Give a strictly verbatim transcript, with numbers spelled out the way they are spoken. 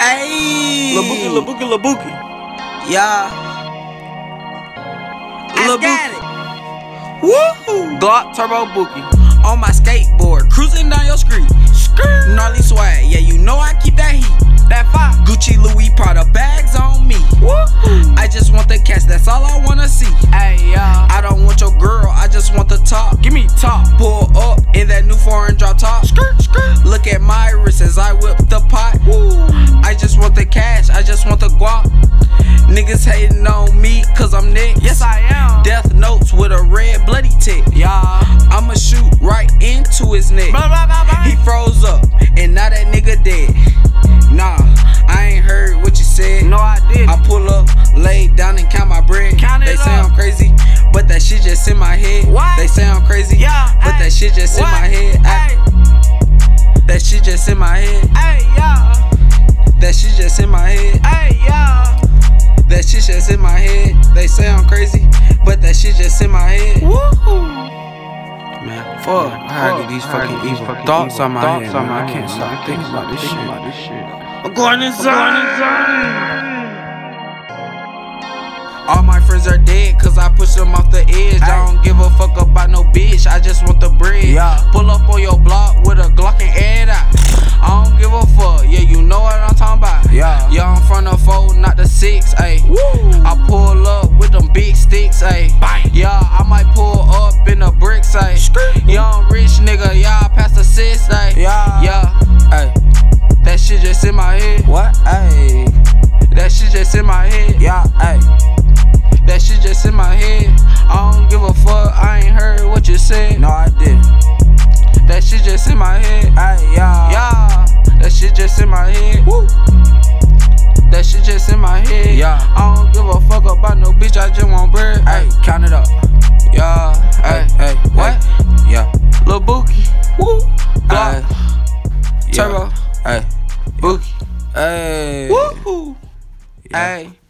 Ayy. Lil Bookie, Lil Bookie, Lil Bookie. Yeah. Lil I got Bookie. it. Woo! Glock, Turbo, Bookie. On my skateboard, cruising down your street. Gnarly swag, yeah, you know I keep that heat. That fire. Gucci, Louis, Prada bags on me. Woo! I just want the cash, that's all I wanna see. Ayy, yeah. I don't want your girl, I just want the top. Give me top. Pull up in that new foreign drop top. Skirt, skirt. Look at my wrist as I whip the pot. Woo. I just want the cash, I just want the guap. Niggas hating on me cause I'm next. Yes, I am. Death notes with a red bloody tick. Yeah. I'ma shoot right into his neck. Blah, blah, blah, blah. He froze up and now that nigga dead. Nah, I ain't heard what you said. No, I didn't. I pull up, lay down and count my bread. Count it They say up. I'm crazy, but that shit just in my head. What? They say I'm crazy, Yeah, but ay, that shit just what? in my head. Ay, Ayy, that shit just in my head. ayy, yeah. That shit just in my head. Ayy, yeah. That shit just in my head. They say I'm crazy, but that shit just in my head. Woo. Man, fuck. I gotta get these fucking evil thoughts on my head, man. I can't stop thinking about this shit. I'm going insane. All my friends are dead cause I push them off the edge. I don't give a fuck about no bitch, I just want the bread. Yeah. Pull up on your block with a Glock and air it out. I don't give a fuck, yeah, you know what I'm talking about. Yeah. Yeah, I'm from the four, not the six, ayy. I pull up with them big sticks, ayy. Yeah, I might pull up in the bricks, ayy. Young rich nigga, yeah, past the six, ayy. Yeah. Yeah, ayy. That shit just in my head. What? Ayy. That shit just in my head. Yeah, ayy. That shit just in my head. I don't give a fuck, I ain't heard what you said. No, I didn't. That shit just in my head. Ayy, yeah. Yeah, that shit just in my head. Woo. That shit just in my head. Yeah. I don't give a fuck about no bitch, I just want bread. Ayy, count it up. Yeah, Ayy, ayy, ayy, what? ayy. Yeah. Lil Bookie, Woo. Glock, Ayy. Turbo, Ayy. Bookie, Ayy. woo, Yeah. ayy.